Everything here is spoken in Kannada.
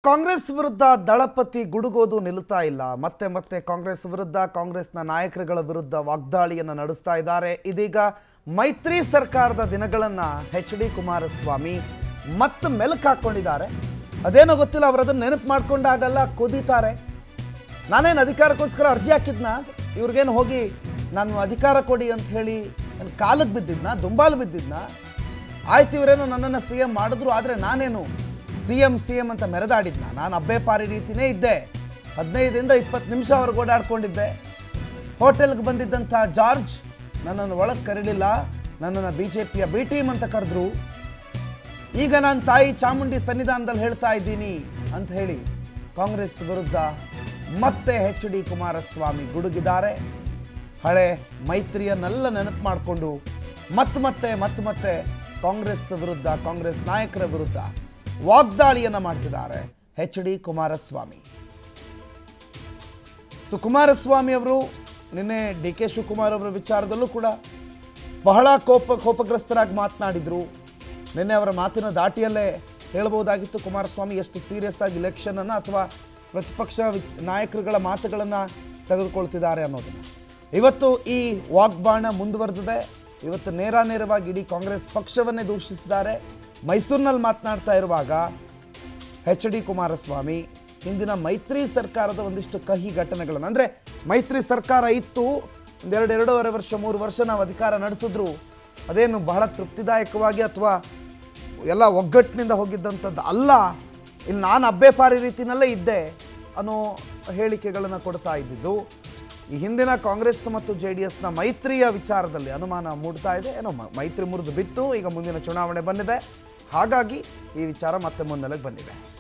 ಕಾಂಗ್ರೆಸ್ ವಿರುದ್ಧ ದಳಪತಿ ಗುಡುಗೋದು ನಿಲ್ಲುತ್ತಾ ಇಲ್ಲ. ಮತ್ತೆ ಮತ್ತೆ ಕಾಂಗ್ರೆಸ್ ವಿರುದ್ಧ ಕಾಂಗ್ರೆಸ್ನ ನಾಯಕರುಗಳ ವಿರುದ್ಧ ವಾಗ್ದಾಳಿಯನ್ನು ನಡೆಸ್ತಾ ಇದ್ದಾರೆ. ಇದೀಗ ಮೈತ್ರಿ ಸರ್ಕಾರದ ದಿನಗಳನ್ನು ಎಚ್.ಡಿ. ಕುಮಾರಸ್ವಾಮಿ ಮತ್ತೆ ಮೆಲುಕು ಹಾಕೊಂಡಿದ್ದಾರೆ. ಅದೇನೋ ಗೊತ್ತಿಲ್ಲ, ಅವರು ಅದನ್ನು ನೆನಪು ಮಾಡ್ಕೊಂಡಾಗಲ್ಲ ಕುದೀತಾರೆ. ನಾನೇನು ಅಧಿಕಾರಕ್ಕೋಸ್ಕರ ಅರ್ಜಿ ಹಾಕಿದ್ನ, ಇವ್ರಿಗೇನು ಹೋಗಿ ನಾನು ಅಧಿಕಾರ ಕೊಡಿ ಅಂತ ಹೇಳಿ ನನ್ನ ಕಾಲಕ್ಕೆ ಬಿದ್ದಿದ್ನ, ದುಂಬಾಲು ಬಿದ್ದಿದ್ನ. ಆಯ್ತು, ಇವರೇನು ನನ್ನನ್ನು CM ಮಾಡಿದ್ರು, ಆದರೆ ನಾನೇನು CM ಅಂತ ಮೆರೆದಾಡಿದ್ನ. ನಾನು ಅಬ್ಬೆಪಾರಿ ರೀತಿಯೇ ಇದ್ದೆ. 15ರಿಂದ 20 ನಿಮಿಷವರೆಗೆ ಓಡಾಡ್ಕೊಂಡಿದ್ದೆ. ಹೋಟೆಲ್ಗೆ ಬಂದಿದ್ದಂಥ ಜಾರ್ಜ್ ನನ್ನನ್ನು ಒಳಗೆ ಕರೀಲಿಲ್ಲ, ನನ್ನನ್ನು BJPಯ B ಟೀಮ್ ಅಂತ ಕರೆದ್ರು. ಈಗ ನಾನು ತಾಯಿ ಚಾಮುಂಡಿ ಸನ್ನಿಧಾನದಲ್ಲಿ ಹೇಳ್ತಾ ಇದ್ದೀನಿ ಅಂತ ಹೇಳಿ ಕಾಂಗ್ರೆಸ್ ವಿರುದ್ಧ ಮತ್ತೆ ಎಚ್.ಡಿ. ಕುಮಾರಸ್ವಾಮಿ ಗುಡುಗಿದ್ದಾರೆ. ಹಳೆ ಮೈತ್ರಿಯನ್ನೆಲ್ಲ ನೆನಪು ಮಾಡಿಕೊಂಡು ಮತ್ತೆ ಕಾಂಗ್ರೆಸ್ ವಿರುದ್ಧ, ಕಾಂಗ್ರೆಸ್ ನಾಯಕರ ವಿರುದ್ಧ ವಾಗ್ದಾಳಿಯನ್ನು ಮಾಡ್ತಿದ್ದಾರೆ ಎಚ್.ಡಿ. ಕುಮಾರಸ್ವಾಮಿ. ಕುಮಾರಸ್ವಾಮಿ ಅವರು ನಿನ್ನೆ DK ಶಿವಕುಮಾರ್ ಅವರ ವಿಚಾರದಲ್ಲೂ ಕೂಡ ಬಹಳ ಕೋಪಗ್ರಸ್ತರಾಗಿ ಮಾತನಾಡಿದರು. ನಿನ್ನೆ ಅವರ ಮಾತಿನ ದಾಟಿಯಲ್ಲೇ ಹೇಳ್ಬೋದಾಗಿತ್ತು ಕುಮಾರಸ್ವಾಮಿ ಎಷ್ಟು ಸೀರಿಯಸ್ ಆಗಿ ಇಲೆಕ್ಷನನ್ನು ಅಥವಾ ಪ್ರತಿಪಕ್ಷ ನಾಯಕರುಗಳ ಮಾತುಗಳನ್ನು ತೆಗೆದುಕೊಳ್ತಿದ್ದಾರೆ ಅನ್ನೋದನ್ನು. ಇವತ್ತು ಈ ವಾಗ್ಬಾಣ ಮುಂದುವರೆದಿದೆ. ಇವತ್ತು ನೇರವಾಗಿ ಇಡೀ ಕಾಂಗ್ರೆಸ್ ಪಕ್ಷವನ್ನೇ ದೂಷಿಸಿದ್ದಾರೆ. ಮೈಸೂರಿನಲ್ಲಿ ಮಾತನಾಡ್ತಾ ಇರುವಾಗ ಎಚ್.ಡಿ. ಕುಮಾರಸ್ವಾಮಿ ಹಿಂದಿನ ಮೈತ್ರಿ ಸರ್ಕಾರದ ಒಂದಿಷ್ಟು ಕಹಿ ಘಟನೆಗಳನ್ನು, ಅಂದರೆ ಮೈತ್ರಿ ಸರ್ಕಾರ ಇತ್ತು, 2.5 ವರ್ಷ 3 ವರ್ಷ ನಾವು ಅಧಿಕಾರ ನಡೆಸಿದ್ರು, ಅದೇನು ಬಹಳ ತೃಪ್ತಿದಾಯಕವಾಗಿ ಅಥವಾ ಎಲ್ಲ ಒಗ್ಗಟ್ಟಿನಿಂದ ಹೋಗಿದ್ದಂಥದ್ದು ಅಲ್ಲ, ಇಲ್ಲಿ ನಾನು ಅಬ್ಬೆಪಾರಿ ರೀತಿಯಲ್ಲೇ ಇದ್ದೆ ಅನ್ನೋ ಹೇಳಿಕೆಗಳನ್ನು ಕೊಡ್ತಾ ಇದ್ದಿದ್ದು. ಈ ಹಿಂದಿನ ಕಾಂಗ್ರೆಸ್ ಮತ್ತು JDSನ ಮೈತ್ರಿಯ ವಿಚಾರದಲ್ಲಿ ಅನುಮಾನ ಮೂಡ್ತಾ ಇದೆ. ಏನೋ ಮೈತ್ರಿ ಮುರಿದು ಬಿತ್ತು, ಈಗ ಮುಂದಿನ ಚುನಾವಣೆ ಬಂದಿದೆ, ಹಾಗಾಗಿ ಈ ವಿಚಾರ ಮತ್ತೆ ಮುನ್ನೆಲೆಗೆ ಬಂದಿದೆ.